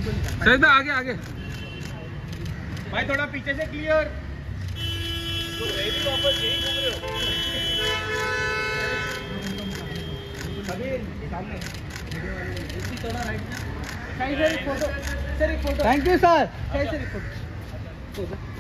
Sir आगे आगे भाई, थोड़ा पीछे से क्लियर। वापस यही घूम रहे हो सामने। Thank you sir. सर एक फोटो।